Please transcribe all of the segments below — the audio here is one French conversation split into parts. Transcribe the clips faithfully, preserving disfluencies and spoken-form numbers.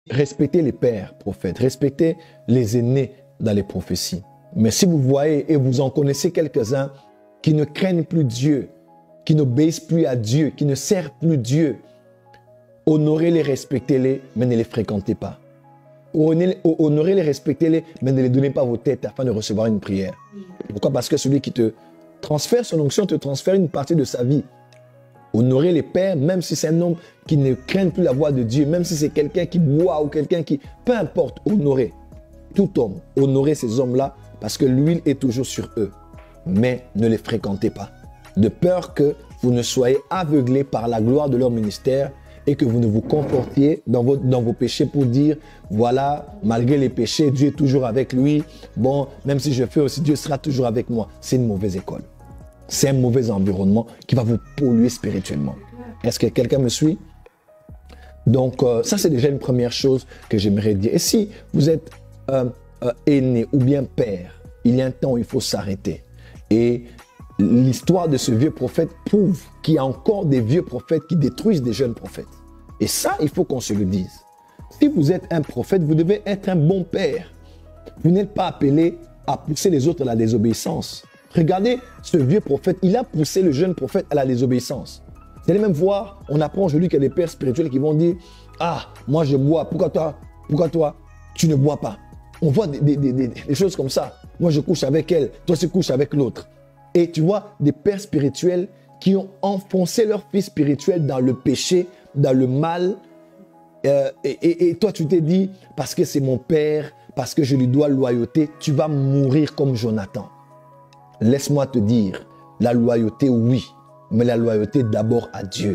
respectez les pères prophètes, respectez les aînés dans les prophéties. Mais si vous voyez et vous en connaissez quelques-uns qui ne craignent plus Dieu, qui n'obéissent plus à Dieu, qui ne servent plus Dieu, honorez-les, respectez-les, mais ne les fréquentez pas. Honorez-les, respectez-les, mais ne les donnez pas vos têtes afin de recevoir une prière. Pourquoi? Parce que celui qui te transfère son onction te transfère une partie de sa vie. Honorez les pères, même si c'est un homme qui ne craint plus la voix de Dieu, même si c'est quelqu'un qui boit ou quelqu'un qui... Peu importe, honorez tout homme. Honorez ces hommes-là parce que l'huile est toujours sur eux. Mais ne les fréquentez pas. De peur que vous ne soyez aveuglés par la gloire de leur ministère et que vous ne vous comportiez dans vos, dans vos péchés pour dire, voilà, malgré les péchés, Dieu est toujours avec lui. Bon, même si je fais aussi, Dieu sera toujours avec moi. C'est une mauvaise école. C'est un mauvais environnement qui va vous polluer spirituellement. Est-ce que quelqu'un me suit? Donc, euh, ça, c'est déjà une première chose que j'aimerais dire. Et si vous êtes euh, euh, aîné ou bien père, il y a un temps où il faut s'arrêter. Et l'histoire de ce vieux prophète prouve qu'il y a encore des vieux prophètes qui détruisent des jeunes prophètes. Et ça, il faut qu'on se le dise. Si vous êtes un prophète, vous devez être un bon père. Vous n'êtes pas appelé à pousser les autres à la désobéissance. Regardez ce vieux prophète, il a poussé le jeune prophète à la désobéissance. Vous allez même voir, on apprend aujourd'hui qu'il y a des pères spirituels qui vont dire « Ah, moi je bois, pourquoi toi, pourquoi toi, tu ne bois pas ?» On voit des, des, des, des, des choses comme ça. Moi je couche avec elle, toi tu couches avec l'autre. Et tu vois des pères spirituels qui ont enfoncé leur fils spirituel dans le péché, dans le mal. Euh, et, et, et toi tu t'es dit, parce que c'est mon père, parce que je lui dois loyauté, tu vas mourir comme Jonathan. Laisse-moi te dire, la loyauté, oui, mais la loyauté d'abord à Dieu.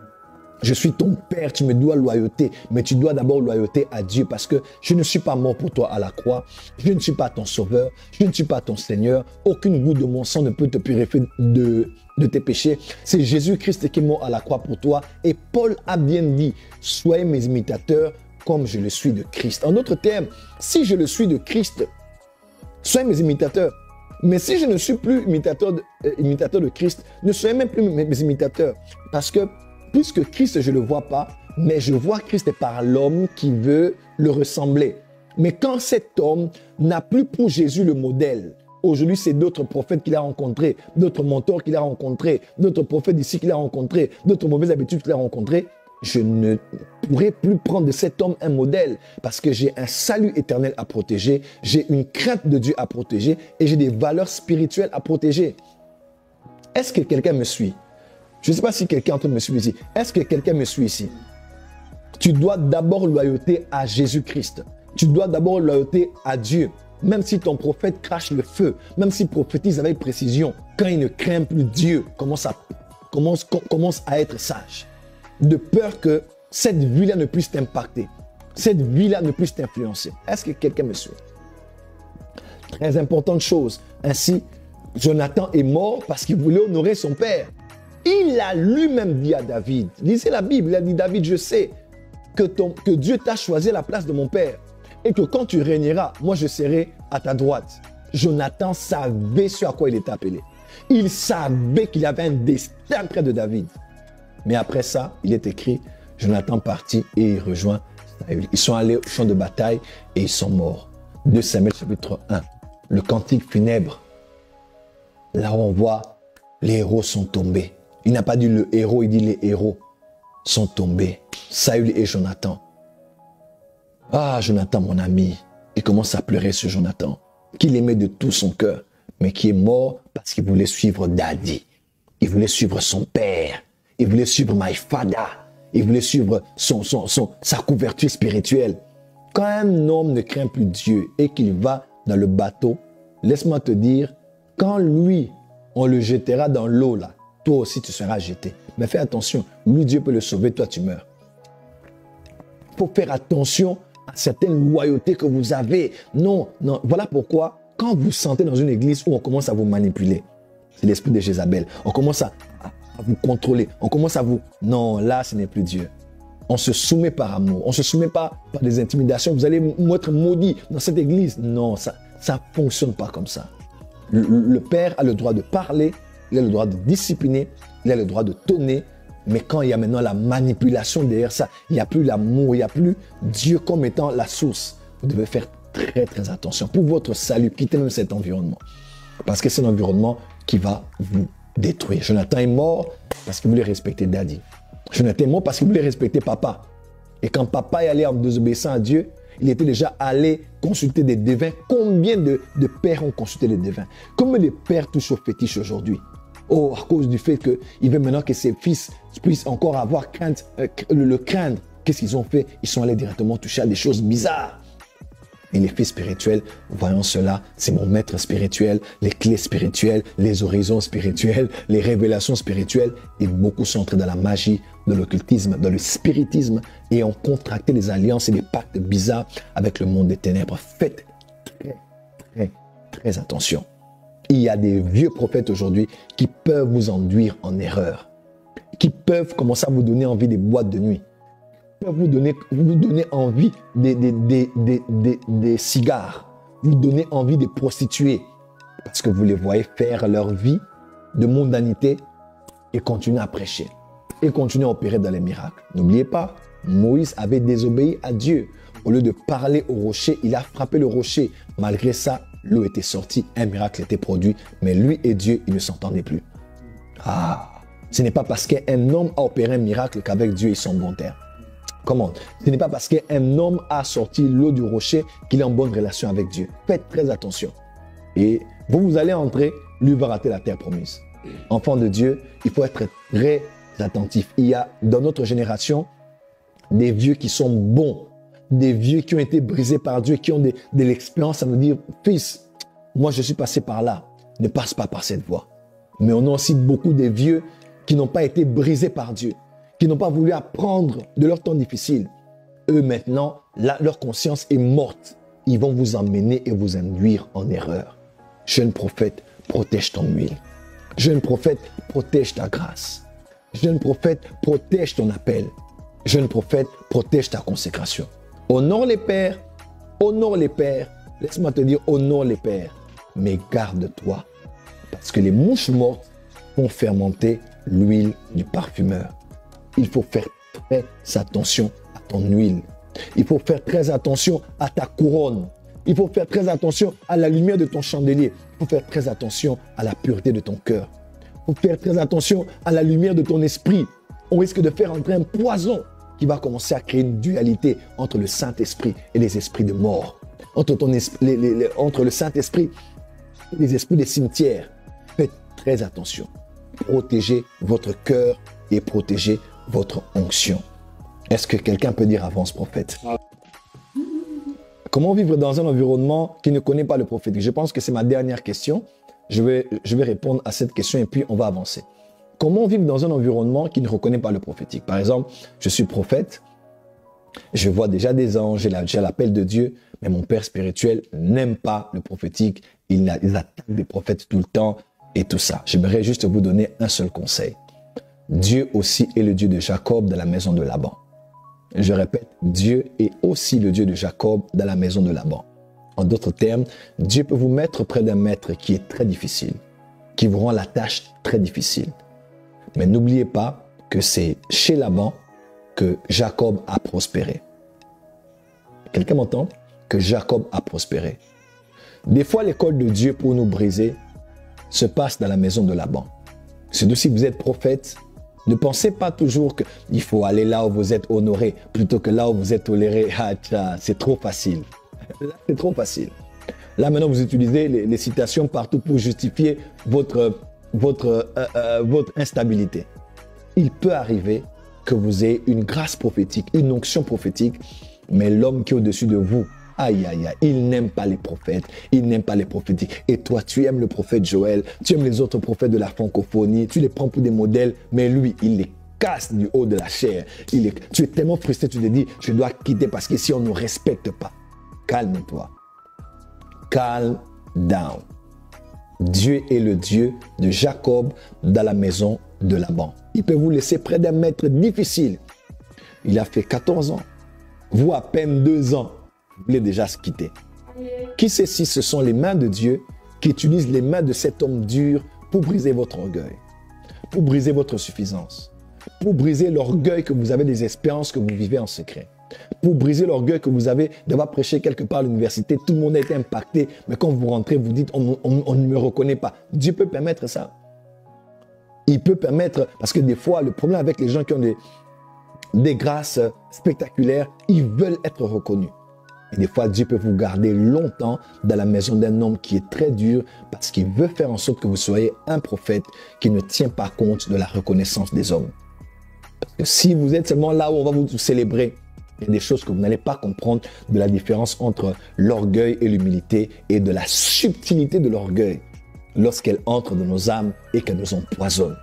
Je suis ton père, tu me dois loyauté, mais tu dois d'abord loyauté à Dieu parce que je ne suis pas mort pour toi à la croix, je ne suis pas ton sauveur, je ne suis pas ton Seigneur, aucune goutte de mon sang ne peut te purifier de, de tes péchés. C'est Jésus-Christ qui est mort à la croix pour toi et Paul a bien dit, soyez mes imitateurs comme je le suis de Christ. En d'autres termes, si je le suis de Christ, soyez mes imitateurs. Mais si je ne suis plus imitateur de, euh, imitateur de Christ, ne soyez même plus mes, mes imitateurs. Parce que puisque Christ, je ne le vois pas, mais je vois Christ par l'homme qui veut le ressembler. Mais quand cet homme n'a plus pour Jésus le modèle, aujourd'hui c'est d'autres prophètes qu'il a rencontrés, d'autres mentors qu'il a rencontrés, d'autres prophètes ici qu'il a rencontrés, d'autres mauvaises habitudes qu'il a rencontrées, je ne pourrai plus prendre de cet homme un modèle parce que j'ai un salut éternel à protéger, j'ai une crainte de Dieu à protéger et j'ai des valeurs spirituelles à protéger. Est-ce que quelqu'un me suit? Je ne sais pas si quelqu'un est en train de me suivre ici. Est-ce que quelqu'un me suit ici? Tu dois d'abord loyauté à Jésus-Christ. Tu dois d'abord loyauté à Dieu. Même si ton prophète crache le feu, même s'il prophétise avec précision, quand il ne craint plus Dieu, commence à, commence, commence à être sage. De peur que cette vie-là ne puisse t'impacter, cette vie-là ne puisse t'influencer. Est-ce que quelqu'un me suit? Très importante chose. Ainsi, Jonathan est mort parce qu'il voulait honorer son père. Il a lui-même dit à David, lisez la Bible, il a dit, David, je sais que, ton, que Dieu t'a choisi à la place de mon père et que quand tu régneras, moi je serai à ta droite. Jonathan savait ce à quoi il était appelé. Il savait qu'il avait un destin près de David. Mais après ça, il est écrit, Jonathan partit et il rejoint Saül. Ils sont allés au champ de bataille et ils sont morts. deux Samuel chapitre un, le cantique funèbre. Là où on voit, les héros sont tombés. Il n'a pas dit le héros, il dit les héros sont tombés. Saül et Jonathan. Ah, Jonathan, mon ami. Il commence à pleurer sur Jonathan, qu'il aimait de tout son cœur, mais qui est mort parce qu'il voulait suivre Daddy. Il voulait suivre son père. Il voulait suivre My Father. Il voulait suivre son, son, son, sa couverture spirituelle. Quand un homme ne craint plus Dieu et qu'il va dans le bateau, laisse-moi te dire, quand lui, on le jettera dans l'eau là, toi aussi tu seras jeté. Mais fais attention, lui Dieu peut le sauver, toi tu meurs. Il faut faire attention à certaines loyautés que vous avez. Non, non, voilà pourquoi quand vous sentez dans une église où on commence à vous manipuler, c'est l'esprit de Jézabel, on commence à, à, à vous contrôler, on commence à vous... Non, là ce n'est plus Dieu. On se soumet par amour, on ne se soumet pas par des intimidations. Vous allez être maudit dans cette église. Non, ça ne fonctionne pas comme ça. Le, le Père a le droit de parler, il a le droit de discipliner, il a le droit de tonner, Mais quand il y a maintenant la manipulation derrière ça, il n'y a plus l'amour, il n'y a plus Dieu comme étant la source. Vous devez faire très très attention. Pour votre salut, quittez même cet environnement. Parce que c'est un environnement qui va vous détruire. Jonathan est mort parce qu'il voulait respecter Daddy. Jonathan est mort parce qu'il voulait respecter papa. Et quand papa est allé en désobéissant à Dieu, il était déjà allé consulter des devins. Combien de, de pères ont consulté les devins? Combien de pères touchent au fétiche aujourd'hui? Oh, à cause du fait qu'il veut maintenant que ses fils puissent encore avoir crainte, euh, le, le craindre. Qu'est-ce qu'ils ont fait? Ils sont allés directement toucher à des choses bizarres. Et les fils spirituels, voyons cela, c'est mon maître spirituel, les clés spirituelles, les horizons spirituels, les révélations spirituelles. Et beaucoup sont entrés dans la magie, de l'occultisme, dans le spiritisme et ont contracté des alliances et des pactes bizarres avec le monde des ténèbres. Faites très, très, très attention. Il y a des vieux prophètes aujourd'hui qui peuvent vous enduire en erreur, qui peuvent commencer à vous donner envie des boîtes de nuit, peuvent vous donner, vous donner envie des, des, des, des, des, des cigares, vous donner envie des prostituées, parce que vous les voyez faire leur vie de mondanité et continuer à prêcher, et continuer à opérer dans les miracles. N'oubliez pas, Moïse avait désobéi à Dieu. Au lieu de parler au rocher, il a frappé le rocher. Malgré ça, l'eau était sortie, un miracle était produit, mais lui et Dieu, ils ne s'entendaient plus. Ah, ce n'est pas parce qu'un homme a opéré un miracle qu'avec Dieu, ils sont en bon terme. Comment? Ce n'est pas parce qu'un homme a sorti l'eau du rocher qu'il est en bonne relation avec Dieu. Faites très attention. Et vous, vous allez entrer, lui va rater la terre promise. Enfant de Dieu, il faut être très attentif. Il y a dans notre génération des vieux qui sont bons, des vieux qui ont été brisés par Dieu, qui ont de, de l'expérience à nous dire, fils, moi je suis passé par là, ne passe pas par cette voie. Mais on a aussi beaucoup de vieux qui n'ont pas été brisés par Dieu, qui n'ont pas voulu apprendre de leur temps difficile. Eux maintenant, là, leur conscience est morte. Ils vont vous emmener et vous induire en erreur. Jeune prophète, protège ton huile. Jeune prophète, protège ta grâce. Jeune prophète, protège ton appel. Jeune prophète, protège ta consécration. Honore les pères, honore les pères. Laisse-moi te dire, honore les pères. Mais garde-toi, parce que les mouches mortes font fermenter l'huile du parfumeur. Il faut faire très attention à ton huile. Il faut faire très attention à ta couronne. Il faut faire très attention à la lumière de ton chandelier. Il faut faire très attention à la pureté de ton cœur. Il faut faire très attention à la lumière de ton esprit. On risque de faire entrer un poison qui va commencer à créer une dualité entre le Saint-Esprit et les esprits de mort. Entre, ton esprit, les, les, les, entre le Saint-Esprit et les esprits des cimetières. Faites très attention. Protégez votre cœur et protégez votre onction. Est-ce que quelqu'un peut dire avance, prophète? Comment vivre dans un environnement qui ne connaît pas le prophète? Je pense que c'est ma dernière question. Je vais, je vais répondre à cette question et puis on va avancer. Comment vivre dans un environnement qui ne reconnaît pas le prophétique? Par exemple, je suis prophète, je vois déjà des anges, j'ai l'appel de Dieu, mais mon père spirituel n'aime pas le prophétique, il, a, il attaque des prophètes tout le temps et tout ça. J'aimerais juste vous donner un seul conseil. Dieu aussi est le Dieu de Jacob dans la maison de Laban. Je répète, Dieu est aussi le Dieu de Jacob dans la maison de Laban. En d'autres termes, Dieu peut vous mettre près d'un maître qui est très difficile, qui vous rend la tâche très difficile. Mais n'oubliez pas que c'est chez Laban que Jacob a prospéré. Quelqu'un m'entend? Que Jacob a prospéré. Des fois, l'école de Dieu pour nous briser se passe dans la maison de Laban. Surtout si vous êtes prophète, ne pensez pas toujours qu'il faut aller là où vous êtes honoré plutôt que là où vous êtes toléré. Ah, c'est trop facile. C'est trop facile. Là, maintenant, vous utilisez les, les citations partout pour justifier votre, votre, euh, euh, votre instabilité. Il peut arriver que vous ayez une grâce prophétique, une onction prophétique, mais l'homme qui est au-dessus de vous, aïe, aïe, aïe, il n'aime pas les prophètes, il n'aime pas les prophétiques. Et toi, tu aimes le prophète Joël, tu aimes les autres prophètes de la francophonie, tu les prends pour des modèles, mais lui, il les casse du haut de la chair. Il est, tu es tellement frustré, tu te dis, je dois quitter parce qu'ici, on ne nous respecte pas. Calme-toi. Calm down. Dieu est le Dieu de Jacob dans la maison de Laban. Il peut vous laisser près d'un maître difficile. Il a fait quatorze ans. Vous, à peine deux ans, vous voulez déjà se quitter. Qui sait si ce sont les mains de Dieu qui utilisent les mains de cet homme dur pour briser votre orgueil, pour briser votre suffisance, pour briser l'orgueil que vous avez des expériences que vous vivez en secret. Pour briser l'orgueil que vous avez d'avoir prêché quelque part à l'université, tout le monde a été impacté, mais quand vous rentrez, vous dites, on, on, on ne me reconnaît pas. Dieu peut permettre ça. Il peut permettre, parce que des fois, le problème avec les gens qui ont des, des grâces spectaculaires, ils veulent être reconnus. Et des fois, Dieu peut vous garder longtemps dans la maison d'un homme qui est très dur parce qu'il veut faire en sorte que vous soyez un prophète qui ne tient pas compte de la reconnaissance des hommes. Parce que si vous êtes seulement là où on va vous célébrer, il y a des choses que vous n'allez pas comprendre de la différence entre l'orgueil et l'humilité et de la subtilité de l'orgueil lorsqu'elle entre dans nos âmes et qu'elle nous empoisonne.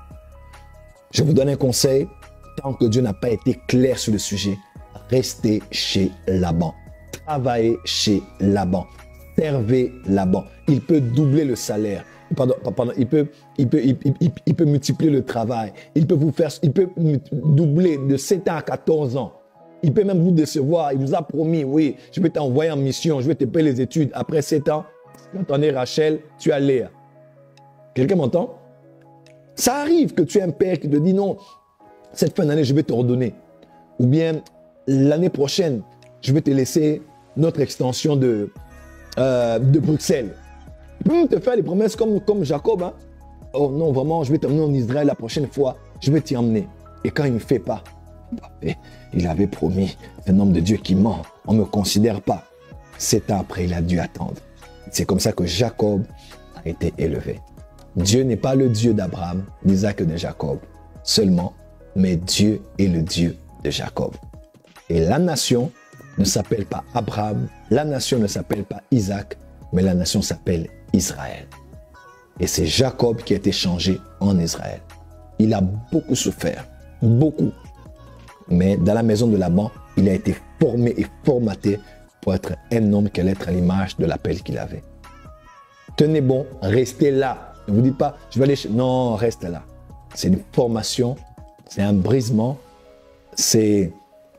Je vous donne un conseil, tant que Dieu n'a pas été clair sur le sujet, restez chez Laban. Travaillez chez Laban. Servez Laban. Il peut doubler le salaire. Pardon, pardon, il, peut, il, peut, il, il, il peut multiplier le travail. Il peut vous faire, il peut doubler de sept ans à quatorze ans. Il peut même vous décevoir. Il vous a promis, oui, je vais t'envoyer en mission, je vais te payer les études. Après sept ans, quand on est Rachel, tu as Léa. Quelqu'un m'entend? Ça arrive que tu aies un père qui te dit non, cette fin d'année, je vais te redonner. Ou bien l'année prochaine, je vais te laisser notre extension de, euh, de Bruxelles. Il peut même te faire des promesses comme, comme Jacob. Hein? Oh non, vraiment, je vais t'emmener en Israël la prochaine fois. Je vais t'y emmener. Et quand il ne fait pas, il avait promis, c'est un homme de Dieu qui ment. On ne me considère pas. Sept ans après, il a dû attendre. C'est comme ça que Jacob a été élevé. Dieu n'est pas le Dieu d'Abraham, d'Isaac et de Jacob seulement, mais Dieu est le Dieu de Jacob. Et la nation ne s'appelle pas Abraham, la nation ne s'appelle pas Isaac, mais la nation s'appelle Israël. Et c'est Jacob qui a été changé en Israël. Il a beaucoup souffert, beaucoup. Mais dans la maison de Laban, il a été formé et formaté pour être un homme qui allait être à l'image de l'appel qu'il avait. Tenez bon, restez là. Ne vous dites pas, je vais aller chez... Non, reste là. C'est une formation, c'est un brisement, c'est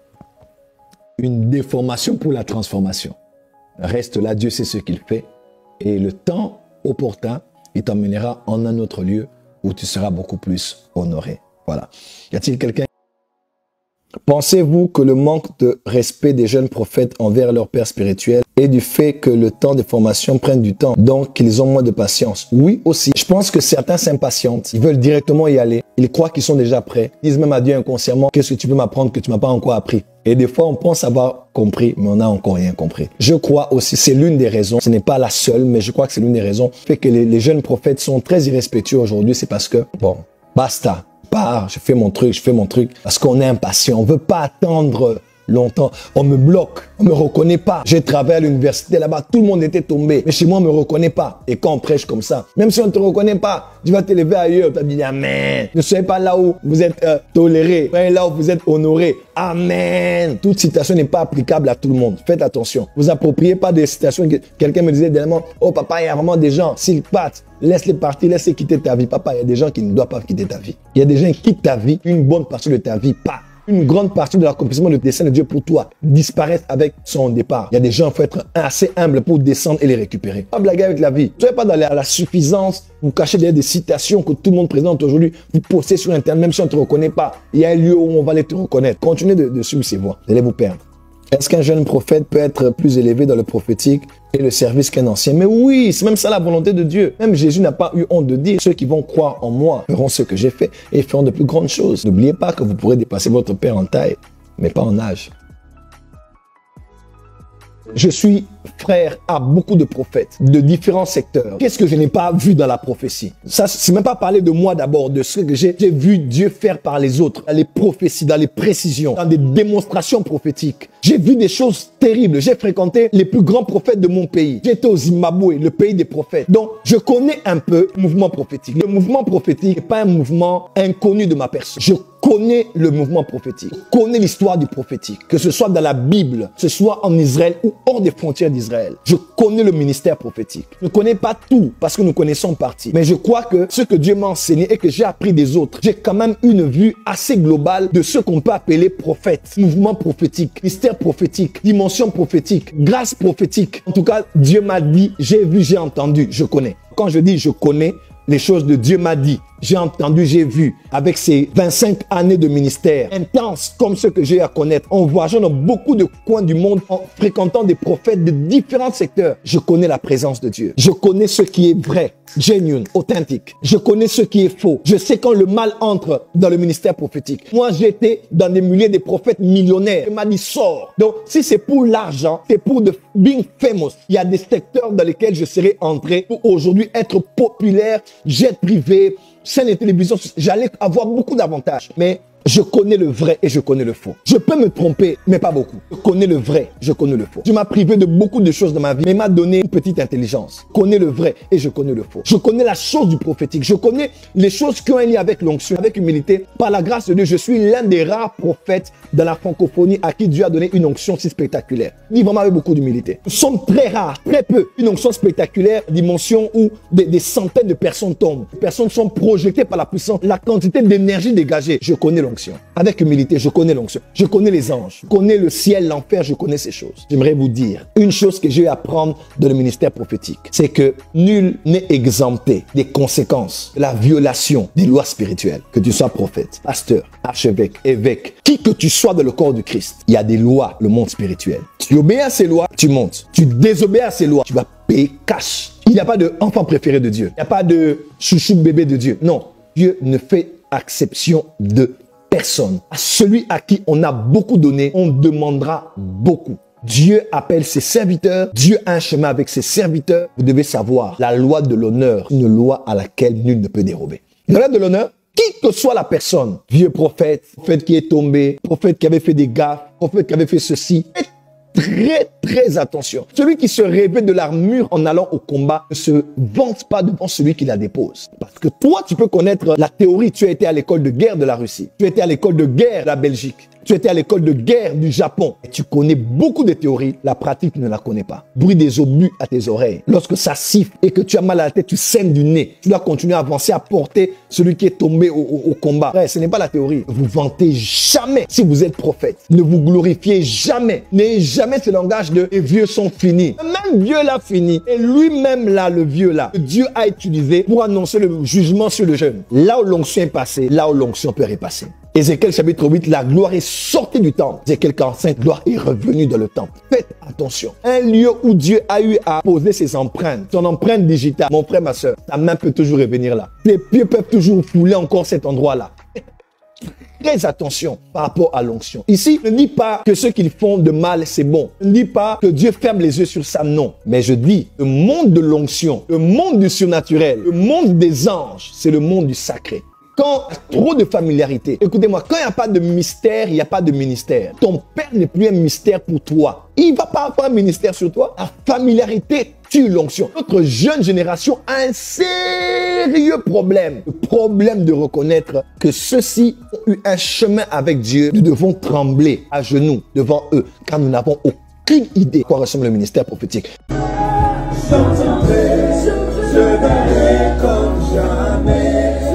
une déformation pour la transformation. Reste là, Dieu sait ce qu'il fait. Et le temps opportun, il t'emmènera en un autre lieu où tu seras beaucoup plus honoré. Voilà. Y a-t-il quelqu'un? Pensez-vous que le manque de respect des jeunes prophètes envers leur père spirituel et du fait que le temps de formation prenne du temps, donc qu'ils ont moins de patience? Oui, aussi. Je pense que certains s'impatientent. Ils veulent directement y aller. Ils croient qu'ils sont déjà prêts. Ils disent même à Dieu inconsciemment, qu'est-ce que tu peux m'apprendre que tu m'as pas encore appris? Et des fois, on pense avoir compris, mais on n'a encore rien compris. Je crois aussi, c'est l'une des raisons, ce n'est pas la seule, mais je crois que c'est l'une des raisons, fait que les, les jeunes prophètes sont très irrespectueux aujourd'hui. C'est parce que, bon, basta. Pars, je fais mon truc, je fais mon truc, parce qu'on est impatient, on veut pas attendre longtemps. On me bloque, on me reconnaît pas. J'ai travaillé à l'université là-bas, tout le monde était tombé, mais chez moi on me reconnaît pas. Et quand on prêche comme ça, même si on ne te reconnaît pas, tu vas t'élever ailleurs, tu vas dire amen. Ne soyez pas là où vous êtes euh, toléré, soyez là où vous êtes honoré. Amen. Toute citation n'est pas applicable à tout le monde. Faites attention. Vous appropriez pas des citations. Quelqu'un me disait dernièrement, oh papa, il y a vraiment des gens, s'ils partent, laisse-les partir, laisse-les quitter ta vie. Papa, il y a des gens qui ne doivent pas quitter ta vie. Il y a des gens qui quittent ta vie, une bonne partie de ta vie, pas. Une grande partie de l'accomplissement du dessein de Dieu pour toi disparaît avec son départ. Il y a des gens, il faut être assez humble pour descendre et les récupérer. Pas blaguer avec la vie. Ne soyez pas dans la, la suffisance, vous cachez derrière des citations que tout le monde présente aujourd'hui, vous postez sur Internet, même si on ne te reconnaît pas. Il y a un lieu où on va les te reconnaître. Continuez de, de suivre ces voies. Vous allez vous perdre. Est-ce qu'un jeune prophète peut être plus élevé dans le prophétique et le service qu'un ancien? Mais oui, c'est même ça la volonté de Dieu. Même Jésus n'a pas eu honte de dire, ceux qui vont croire en moi feront ce que j'ai fait et feront de plus grandes choses. N'oubliez pas que vous pourrez dépasser votre père en taille, mais pas en âge. Je suis frère à beaucoup de prophètes de différents secteurs. Qu'est-ce que je n'ai pas vu dans la prophétie? Ça, c'est même pas parler de moi d'abord, de ce que j'ai vu Dieu faire par les autres, dans les prophéties, dans les précisions, dans des démonstrations prophétiques. J'ai vu des choses terribles. J'ai fréquenté les plus grands prophètes de mon pays. J'étais au Zimbabwe, le pays des prophètes. Donc, je connais un peu le mouvement prophétique. Le mouvement prophétique n'est pas un mouvement inconnu de ma personne. Je connais le mouvement prophétique. Je connais l'histoire du prophétique. Que ce soit dans la Bible, que ce soit en Israël ou hors des frontières d'Israël. Je connais le ministère prophétique. Je ne connais pas tout parce que nous connaissons partie. Mais je crois que ce que Dieu m'a enseigné et que j'ai appris des autres, j'ai quand même une vue assez globale de ce qu'on peut appeler prophète, mouvement prophétique, mystère prophétique, dimension prophétique, grâce prophétique. En tout cas, Dieu m'a dit, j'ai vu, j'ai entendu, je connais. Quand je dis je connais, les choses de Dieu m'a dit, j'ai entendu, j'ai vu, avec ces vingt-cinq années de ministère intense comme ceux que j'ai à connaître, en voyageant dans beaucoup de coins du monde, en fréquentant des prophètes de différents secteurs, je connais la présence de Dieu. Je connais ce qui est vrai, genuine, authentique. Je connais ce qui est faux. Je sais quand le mal entre dans le ministère prophétique. Moi, j'étais dans des milliers de prophètes millionnaires. Il m'a dit, sors. Donc, si c'est pour l'argent, c'est pour de being famous. Il y a des secteurs dans lesquels je serais entré pour aujourd'hui être populaire, jet privé, chaîne de télévision. J'allais avoir beaucoup d'avantages. Mais je connais le vrai et je connais le faux. Je peux me tromper, mais pas beaucoup. Je connais le vrai, je connais le faux. Je m'ai privé de beaucoup de choses dans ma vie, mais m'a donné une petite intelligence. Je connais le vrai et je connais le faux. Je connais la chose du prophétique. Je connais les choses qui ont un lien avec l'onction, avec humilité. Par la grâce de Dieu, je suis l'un des rares prophètes dans la francophonie à qui Dieu a donné une onction si spectaculaire. Dis vraiment avec beaucoup d'humilité. Nous sommes très rares, très peu. Une onction spectaculaire, dimension où des, des centaines de personnes tombent. Les personnes sont projetées par la puissance, la quantité d'énergie dégagée. Je connais l'onction. Avec humilité, je connais l'onction. Je connais les anges. Je connais le ciel, l'enfer, je connais ces choses. J'aimerais vous dire une chose que j'ai eu à apprendre dans le ministère prophétique. C'est que nul n'est exempté des conséquences de la violation des lois spirituelles. Que tu sois prophète, pasteur, archevêque, évêque, qui que tu sois dans le corps du Christ. Il y a des lois, le monde spirituel. Tu obéis à ces lois, tu montes. Tu désobéis à ces lois, tu vas payer cash. Il n'y a pas d'enfant préféré de Dieu. Il n'y a pas de chouchou bébé de Dieu. Non. Dieu ne fait exception de personne. À celui à qui on a beaucoup donné, on demandera beaucoup. Dieu appelle ses serviteurs. Dieu a un chemin avec ses serviteurs. Vous devez savoir, la loi de l'honneur, une loi à laquelle nul ne peut dérober. La loi de l'honneur, qui que soit la personne, vieux prophète, prophète qui est tombé, prophète qui avait fait des gaffes, prophète qui avait fait ceci, très, très attention. Celui qui se revêt de l'armure en allant au combat ne se vante pas devant celui qui la dépose. Parce que toi, tu peux connaître la théorie. Tu as été à l'école de guerre de la Russie. Tu as été à l'école de guerre de la Belgique. Tu étais à l'école de guerre du Japon. Et tu connais beaucoup de théories. La pratique, tu ne la connais pas. Bruit des obus à tes oreilles. Lorsque ça siffle et que tu as mal à la tête, tu saignes du nez. Tu dois continuer à avancer, à porter celui qui est tombé au, au, au combat. Ouais, ce n'est pas la théorie. Ne vous vantez jamais si vous êtes prophète. Ne vous glorifiez jamais. N'ayez jamais ce langage de « les vieux sont finis ». Même vieux l'a fini. Et lui-même là, le vieux là, que Dieu a utilisé pour annoncer le jugement sur le jeune. Là où l'onction est passée, là où l'onction peut repasser. Ézéchiel chapitre huit, la gloire est sortie du temple. Ézéchiel quarante-cinq, gloire est revenue dans le temple. Faites attention. Un lieu où Dieu a eu à poser ses empreintes, son empreinte digitale. Mon frère, ma soeur, ta main peut toujours revenir là. Les pieds peuvent toujours fouler encore cet endroit-là. Très attention par rapport à l'onction. Ici, ne dis pas que ceux qui font de mal, c'est bon. Ne dis pas que Dieu ferme les yeux sur ça, non. Mais je dis, le monde de l'onction, le monde du surnaturel, le monde des anges, c'est le monde du sacré. Quand il y a trop de familiarité, écoutez-moi, quand il n'y a pas de mystère, il n'y a pas de ministère. Ton père n'est plus un mystère pour toi. Il ne va pas avoir un ministère sur toi. La familiarité tue l'onction. Notre jeune génération a un sérieux problème. Le problème de reconnaître que ceux-ci ont eu un chemin avec Dieu. Nous devons trembler à genoux devant eux, car nous n'avons aucune idée à quoi ressemble le ministère prophétique. J'entendrai, je verrai comme jamais.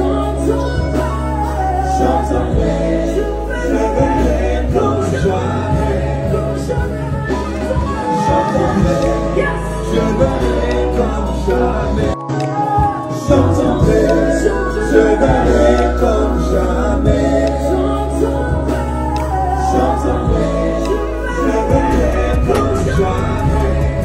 J'entendrai, je verrai comme jamais. J'entendrai, je verrai comme jamais. J'entendrai, je verrai comme jamais. J'entendrai, je verrai comme jamais.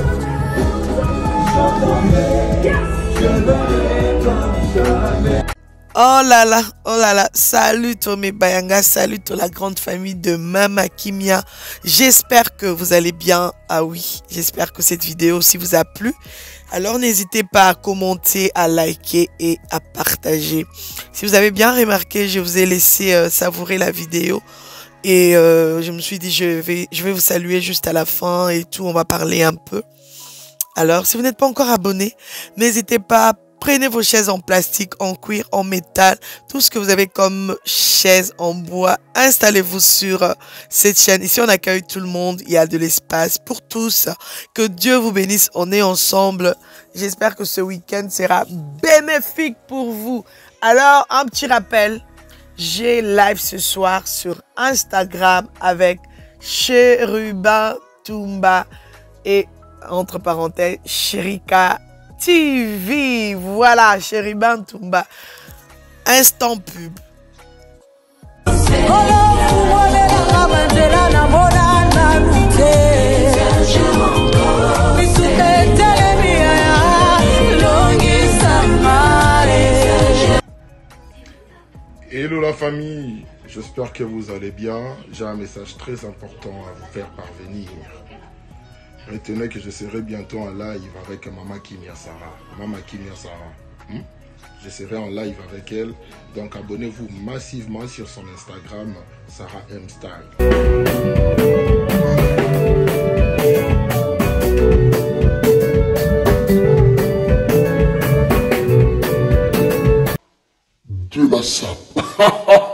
J'entendrai, je verrai comme jamais. Oh là là, oh là là, salut Tomé Bayanga, salut toute la grande famille de Mama Kimia. J'espère que vous allez bien. Ah oui, j'espère que cette vidéo aussi vous a plu. Alors n'hésitez pas à commenter, à liker et à partager. Si vous avez bien remarqué, je vous ai laissé euh, savourer la vidéo. Et euh, je me suis dit, je vais, je vais vous saluer juste à la fin et tout, on va parler un peu. Alors, si vous n'êtes pas encore abonné, n'hésitez pas à prenez vos chaises en plastique, en cuir, en métal, tout ce que vous avez comme chaise en bois. Installez-vous sur euh, cette chaîne. Ici, on accueille tout le monde. Il y a de l'espace pour tous. Que Dieu vous bénisse. On est ensemble. J'espère que ce week-end sera bénéfique pour vous. Alors, un petit rappel. J'ai live ce soir sur Instagram avec Chérubin Toumba et, entre parenthèses, Chérika T V, voilà, Chérubin Toumba. Instant pub. Hello la famille, j'espère que vous allez bien. J'ai un message très important à vous faire parvenir. Retenez que je serai bientôt en live avec Maman Kimia Sarah. Maman Kimia Sarah. Hmm? Je serai en live avec elle. Donc abonnez-vous massivement sur son Instagram, Sarah M Style. De la sape.